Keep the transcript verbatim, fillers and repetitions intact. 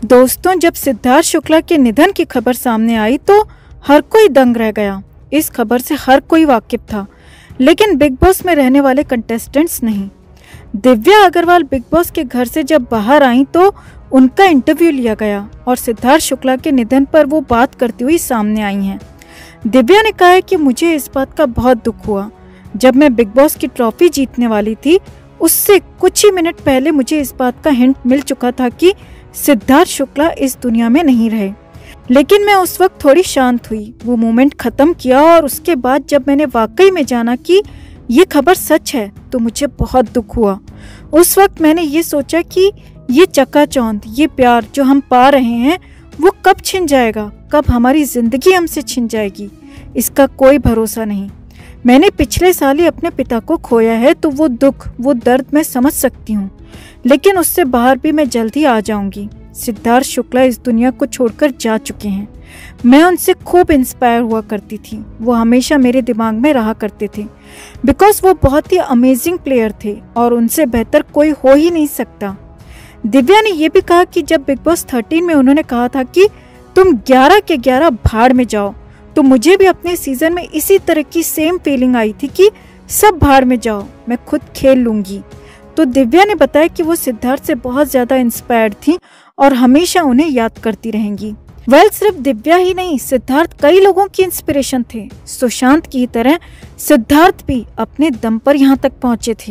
दोस्तों, जब सिद्धार्थ शुक्ला के निधन की खबर सामने आई तो हर कोई दंग रह गया। इस खबर से हर कोई वाकिफ था, लेकिन बिग बॉस में रहने वाले कंटेस्टेंट्स नहीं। दिव्या अग्रवाल बिग बॉस के घर से जब बाहर आई तो उनका इंटरव्यू लिया गया और सिद्धार्थ शुक्ला के निधन पर वो बात करती हुई सामने आई हैं। दिव्या ने कहा है कि मुझे इस बात का बहुत दुख हुआ। जब मैं बिग बॉस की ट्रॉफी जीतने वाली थी, उससे कुछ ही मिनट पहले मुझे इस बात का हिंट मिल चुका था कि सिद्धार्थ शुक्ला इस दुनिया में नहीं रहे, लेकिन मैं उस वक्त थोड़ी शांत हुई। वो मोमेंट खत्म किया और उसके बाद जब मैंने वाकई में जाना कि ये खबर सच है तो मुझे बहुत दुख हुआ। उस वक्त मैंने ये सोचा कि ये चकाचौंध, ये प्यार जो हम पा रहे हैं वो कब छिन जाएगा, कब हमारी जिंदगी हमसे छिन जाएगी, इसका कोई भरोसा नहीं। मैंने पिछले साल ही अपने पिता को खोया है, तो वो दुख, वो दर्द मैं समझ सकती हूँ, लेकिन उससे बाहर भी मैं जल्दी आ जाऊंगी। सिद्धार्थ शुक्ला इस दुनिया को छोड़कर जा चुके हैं। मैं उनसे खूब इंस्पायर हुआ करती थी। वो हमेशा मेरे दिमाग में रहा करते थे, बिकॉज वो बहुत ही अमेजिंग प्लेयर थे और उनसे बेहतर कोई हो ही नहीं सकता। दिव्या ने यह भी कहा कि जब बिग बॉस थर्टीन में उन्होंने कहा था कि तुम ग्यारह के ग्यारह भाड़ में जाओ, तो मुझे भी अपने सीजन में इसी तरह की सेम फीलिंग आई थी कि सब भाड़ में जाओ, मैं खुद खेल लूंगी। तो दिव्या ने बताया कि वो सिद्धार्थ से बहुत ज्यादा इंस्पायर्ड थी और हमेशा उन्हें याद करती रहेंगी। वेल, सिर्फ दिव्या ही नहीं, सिद्धार्थ कई लोगों की इंस्पिरेशन थे। सुशांत की तरह सिद्धार्थ भी अपने दम पर यहाँ तक पहुंचे थे।